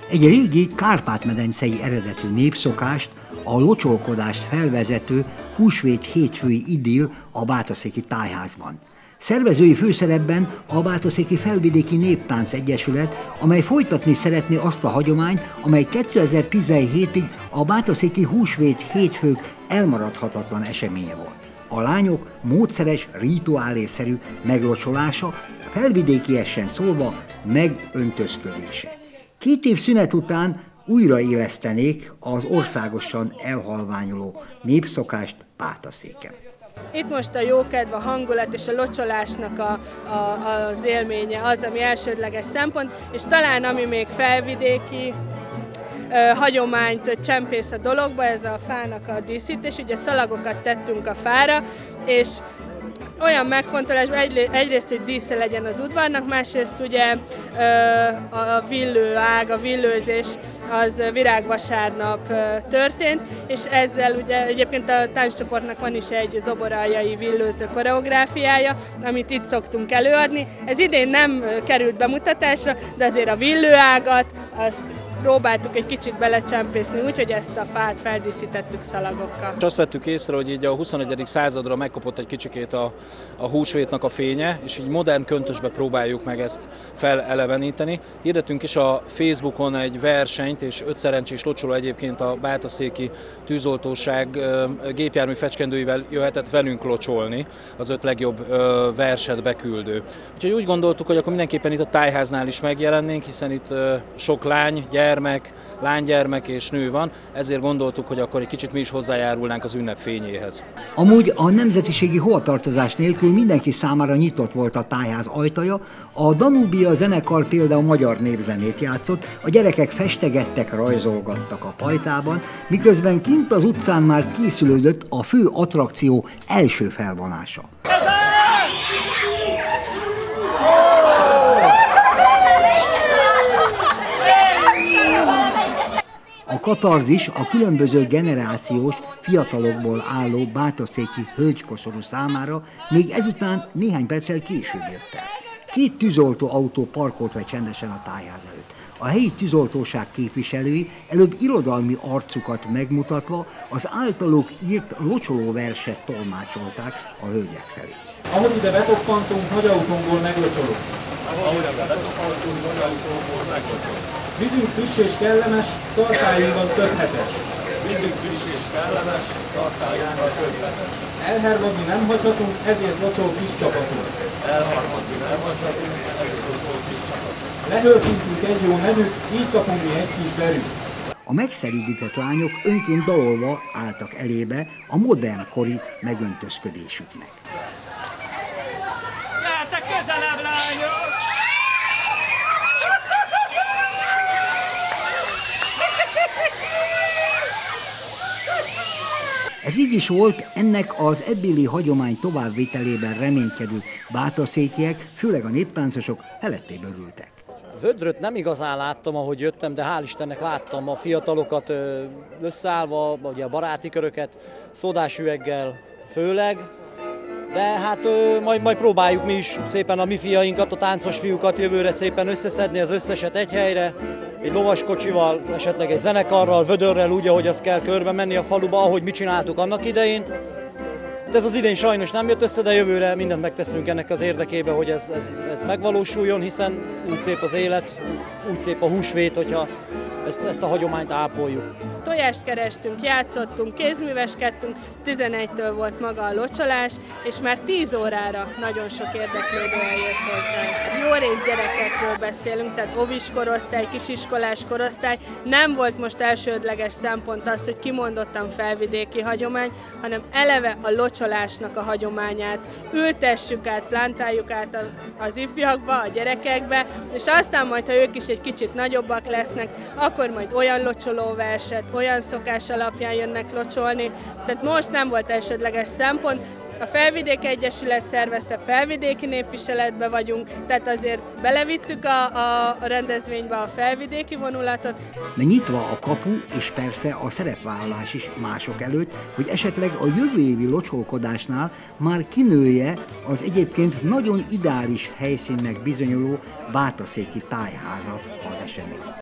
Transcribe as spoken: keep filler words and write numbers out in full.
Egy régi kárpát-medencei eredetű népszokást, a locsolkodást felvezető húsvét hétfői idill a Bátaszéki Tájházban. Szervezői főszerepben a Bátaszéki Felvidéki Néptánc Egyesület, amely folytatni szeretné azt a hagyományt, amely kétezer-tizenhétig a bátaszéki húsvét hétfők elmaradhatatlan eseménye volt. A lányok módszeres, rituálészerű meglocsolása, felvidékiesen szólva megöntözködése. Két év szünet után újraélesztenék az országosan elhalványuló népszokást Bátaszéken. Itt most a jókedv, a hangulat és a locsolásnak a, a, az élménye az, ami elsődleges szempont, és talán ami még felvidéki ö, hagyományt csempész a dologba, ez a fának a díszítés. Ugye szalagokat tettünk a fára, és olyan megfontolás, egyrészt, hogy dísze legyen az udvarnak, másrészt ugye a villőág, a villőzés az virágvasárnap történt, és ezzel ugye egyébként a tánccsoportnak van is egy zoboraljai villőző koreográfiája, amit itt szoktunk előadni. Ez idén nem került bemutatásra, de azért a villőágat azt próbáltuk egy kicsit belecsempészni, úgyhogy ezt a fát feldíszítettük szalagokkal. És azt vettük észre, hogy így a huszonegyedik századra megkapott egy kicsikét a, a húsvétnak a fénye, és így modern köntösbe próbáljuk meg ezt feleleveníteni. Hirdetünk is a Facebookon egy versenyt, és öt szerencsés locsoló egyébként a bátaszéki tűzoltóság gépjármű fecskendőivel jöhetett velünk locsolni, az öt legjobb verset beküldő. Úgyhogy úgy gondoltuk, hogy akkor mindenképpen itt a Tájháznál is megjelennénk, hiszen itt sok lány, gyermek, lánygyermek és nő van, ezért gondoltuk, hogy akkor egy kicsit mi is hozzájárulnánk az ünnep fényéhez. Amúgy a nemzetiségi hovatartozás nélkül mindenki számára nyitott volt a Tájház ajtaja, a Danubia zenekar például magyar népzenét játszott, a gyerekek festegettek, rajzolgattak a pajtában, miközben kint az utcán már készülődött a fő attrakció első felvonása. A katarzis a különböző generációs fiatalokból álló bátaszéki hölgykoszorú számára még ezután néhány perccel később jött el. Két tűzoltó autó parkolt le csendesen a Tájház előtt. A helyi tűzoltóság képviselői előbb irodalmi arcukat megmutatva az általuk írt locsolóverset tolmácsolták a hölgyek felé. Ahogy ide betoppantunk, nagy autónkból meglocsolunk. Ahogy ide betoppantunk, nagy autónkból meglocsolunk. Vízünk friss és kellemes, tartályunkban többhetes. Vízünk friss és kellemes, tartályunkban többhetes. Elhervadni nem hagyhatunk, ezért locsol kis csapatunk. Elharmadni nem hagyhatunk, ezért locsol kis csapatunk. Lehöltünk egy jó menüt, így kapunk mi egy kis derűt. A megszerűdített lányok önként dalolva álltak elébe a modern kori megöntözködésüknek. Gyertek közelebb, lányok! Ez így is volt, ennek az ebbéli hagyomány továbbvitelében reménykedő bátaszékiek, főleg a néptáncosok felettéből ültek. Vödröt nem igazán láttam, ahogy jöttem, de hál' Istennek láttam a fiatalokat összeállva, ugye a baráti köröket, szódás üveggel főleg, de hát majd, majd próbáljuk mi is szépen a mi fiainkat, a táncos fiúkat jövőre szépen összeszedni az összeset egy helyre, egy lovaskocsival, esetleg egy zenekarral, vödörrel, úgy, ahogy azt kell körbe menni a faluba, ahogy mi csináltuk annak idején. De ez az idén sajnos nem jött össze, de jövőre mindent megteszünk ennek az érdekében, hogy ez, ez, ez megvalósuljon, hiszen úgy szép az élet, úgy szép a húsvét, hogyha ezt, ezt a hagyományt ápoljuk. Tojást kerestünk, játszottunk, kézműveskedtünk, tizenegytől volt maga a locsolás, és már tíz órára nagyon sok érdeklődő eljött hozzá. Jó rész gyerekekről beszélünk, tehát ovis korosztály, kisiskolás korosztály. Nem volt most elsődleges szempont az, hogy kimondottan felvidéki hagyomány, hanem eleve a locsolásnak a hagyományát ültessük át, plántáljuk át az ifjakba, a gyerekekbe, és aztán majd, ha ők is egy kicsit nagyobbak lesznek, akkor majd olyan locsolóverset, olyan szokás alapján jönnek locsolni. Tehát most nem volt elsődleges szempont. A Felvidéki Egyesület szervezte, felvidéki népviseletbe vagyunk, tehát azért belevittük a, a rendezvénybe a felvidéki vonulatot. De nyitva a kapu, és persze a szerepvállalás is mások előtt, hogy esetleg a jövő évi locsolkodásnál már kinője az egyébként nagyon ideális helyszínnek bizonyuló bátaszéki tájházat az esemény.